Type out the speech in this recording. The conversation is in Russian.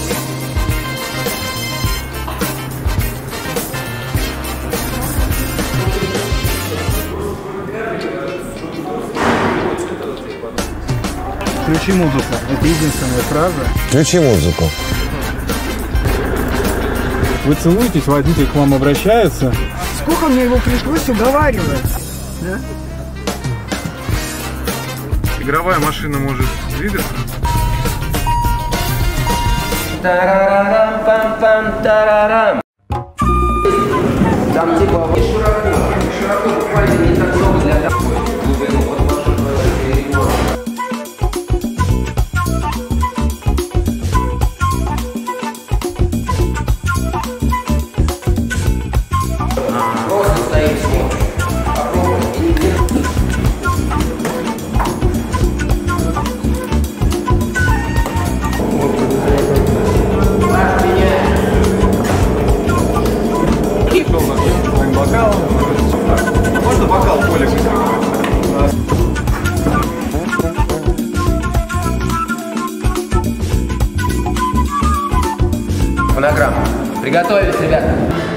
Включи музыку. Это единственная фраза. Включи музыку. Вы целуетесь, водитель к вам обращается. Сколько мне его пришлось уговаривать? Да? Игровая машина может двигаться. Тарарам-пам-пам-тарарам. Там типа широко буквально не так много для такой глубины. Вот просто стоит смотришь. Попробуй. Можно бокал более быстро? Фонограмма. Приготовились, ребята.